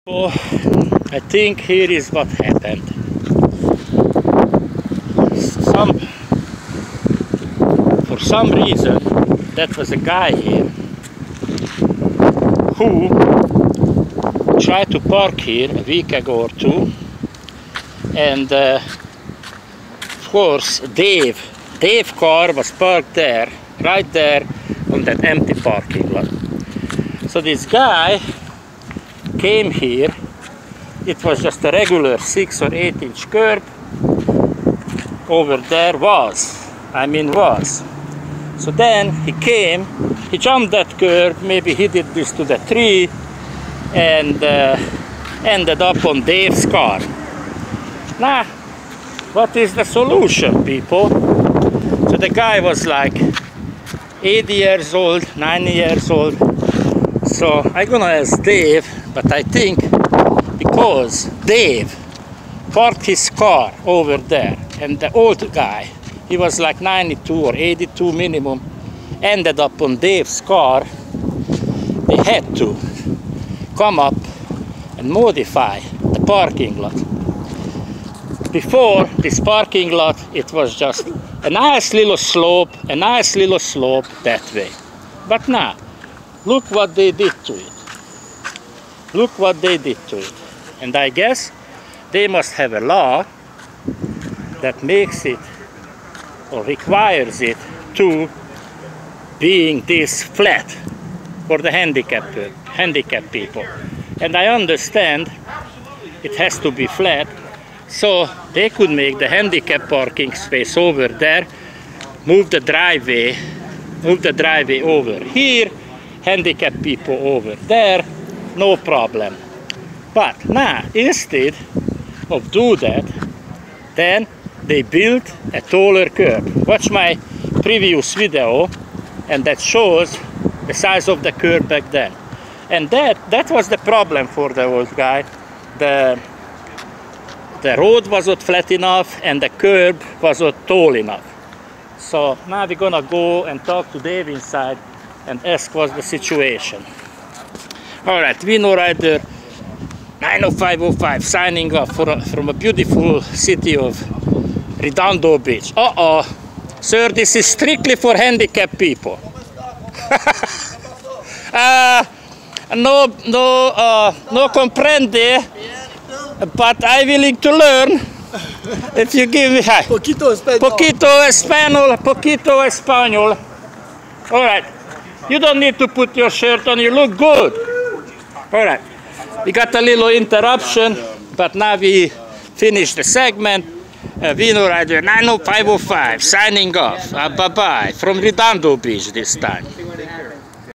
So I think here is what happened. For some reason, that was a guy here who tried to park here a week ago or two, and of course Dave's car was parked there, right there on that empty parking lot. So this guy came here. It was just a regular 6 or 8 inch curb. Over there was. So then he came, he jumped that curb, maybe he did this to the tree, and ended up on Dave's car. Now, what is the solution, people? So the guy was like 80 years old, 90 years old. So I'm gonna ask Dave, but I think because Dave parked his car over there, and the old guy, he was like 92 or 82 minimum, ended up on Dave's car, they had to come up and modify the parking lot. Before this parking lot, it was just a nice little slope that way. But now, look what they did to it. Look what they did to it. And I guess they must have a law that makes it or requires it to being this flat for the handicapped people. And I understand it has to be flat, so they could make the handicap parking space over there, move the driveway over here, handicapped people over there, no problem. But now, instead of do that, then they built a taller curb. Watch my previous video, and that shows the size of the curb back then. And that was the problem for the old guy. The road wasn't flat enough, and the curb wasn't tall enough. So now we're gonna go and talk to Dave inside and ask what's the situation. All right, Vino Rider 90505 signing off from a beautiful city of Redondo Beach. Sir, this is strictly for handicapped people. No comprende, but I'm willing to learn. If you give me Poquito español. All right. You don't need to put your shirt on. You look good. All right. We got a little interruption, but now we finished the segment. Vino Rider 90505 signing off. Bye-bye from Redondo Beach this time.